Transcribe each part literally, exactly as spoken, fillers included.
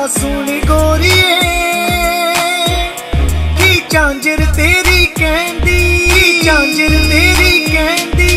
सुन गोरीए की झांझर तेरी कहंदी, झांझर तेरी कहंदी।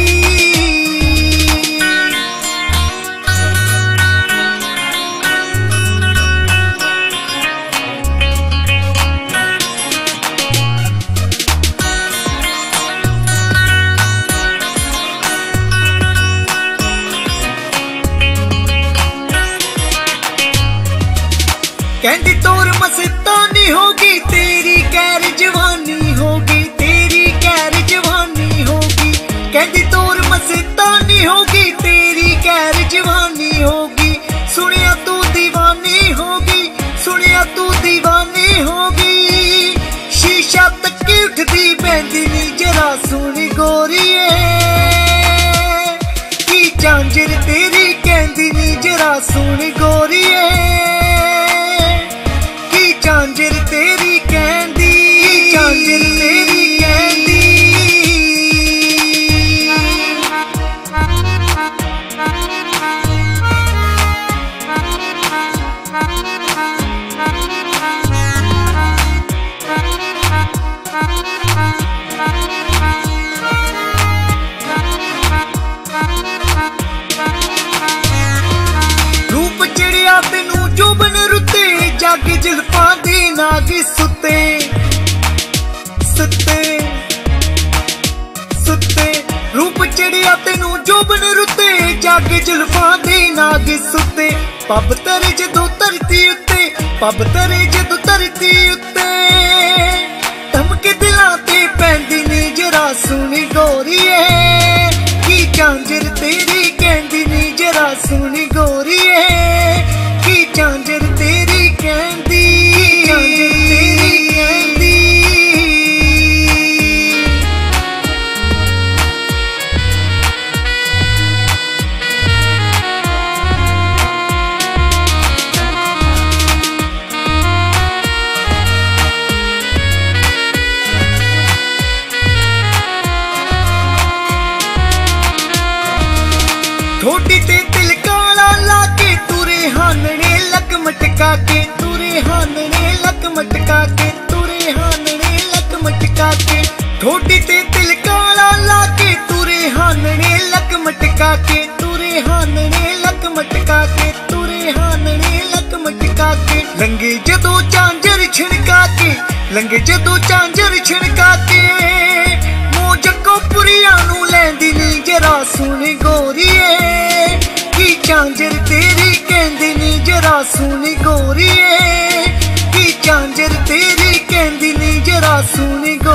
कहंदी तोर मस्तानी होगी तेरी कैर जवानी होगी, तेरी कैर जवानी होगी। कहंदी तोर मस्तानी होगी तेरी कैर जवानी होगी। सुनिया तू दीवानी होगी, सुनिया तू दीवानी होगी। शीशा तक उठदी बैंदी नी जरा सुन गोरीए की झांझर तेरी कहंदी नी जरा सुन गोरीए झांझर तेरी कहंदी, झांझर तेरी कहंदी। रूप चढ़िया तेनू जोबन रुते जग जुल्फां दी नाग सुते सुते सुते। रूप चढ़िया तेनू जोबन रुते जग जुल्फां दी नाग सुते। पब तरे जदों धरती उत्ते, पब तरे जदों धरती उत्ते। धमके दिलां ते पैंदी नी जरा सुन गोरीए की झांझर तेरी कहंदी नी जरा सुन गोरीए की झांझर तेरी कहंदी, झांझर तेरी कहंदी। ठोडी ते तिल काला लाके तुरे हानने लक मटका के, तुरे हानने लक मटका के, तुरे हानने लक मटका के। ठोडी ते तिल काला लाके तुरे हानने लक मटका के, तुरे हानने लक मटका के, तुरे हानने लक मटका के। लंगे जदों झांझर छिणका के, लंगे जदों झांझर छिणका के। मोह जग्गों पुरियां नूं लैंदी नी जरा सुन गोरीए की झांझर तेरी कहंदी नी जरा सुन गोरीए की झांझर तेरी कहंदी नी जरा सुन।